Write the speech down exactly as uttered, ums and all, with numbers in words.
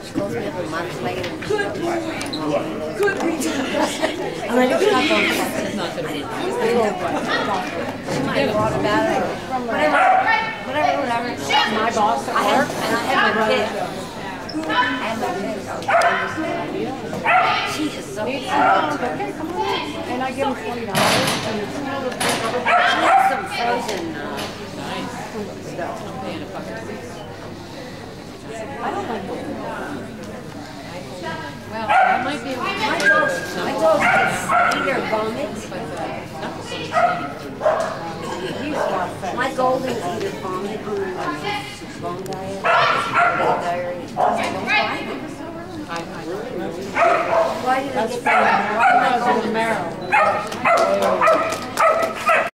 She calls me up a month later. Good. Good. I'm like, it's not going to happen. I didn't know. She might have brought about it. Whatever, whatever, whatever. My boss at work, and I had my kid. I had my kid. She is so cute. Okay, come on. And I give him twenty dollars. She has some frozen uh, stuff. I don't like it. Well, I might be able to My dogs, my dogs can eat or vomit. My goldens eat or vomit on their bone diet. Diarrhea. Why do they get that? That's Admiral.